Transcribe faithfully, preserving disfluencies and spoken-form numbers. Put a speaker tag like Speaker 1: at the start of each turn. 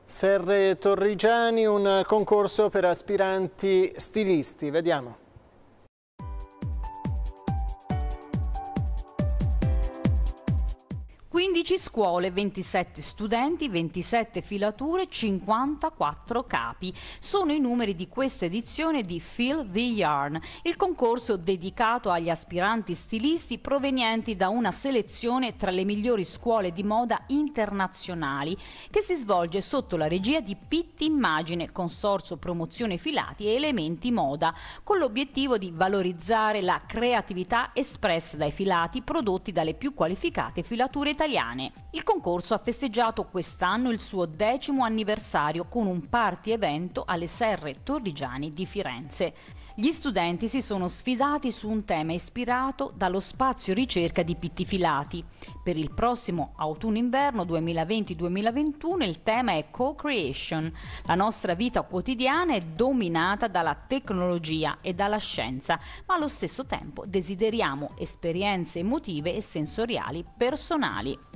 Speaker 1: Serre Torrigiani, un concorso per aspiranti stilisti. Vediamo.
Speaker 2: quindici scuole, ventisette studenti, ventisette filature, cinquantaquattro capi. Sono i numeri di questa edizione di Fill the Yarn, il concorso dedicato agli aspiranti stilisti provenienti da una selezione tra le migliori scuole di moda internazionali, che si svolge sotto la regia di Pitti Immagine, Consorzio Promozione Filati e Elementi Moda, con l'obiettivo di valorizzare la creatività espressa dai filati prodotti dalle più qualificate filature italiane. Il concorso ha festeggiato quest'anno il suo decimo anniversario con un party evento alle Serre Torrigiani di Firenze. Gli studenti si sono sfidati su un tema ispirato dallo spazio ricerca di Pitti Filati. Per il prossimo autunno-inverno duemilaventi duemilaventuno il tema è Co-Creation. La nostra vita quotidiana è dominata dalla tecnologia e dalla scienza, ma allo stesso tempo desideriamo esperienze emotive e sensoriali personali.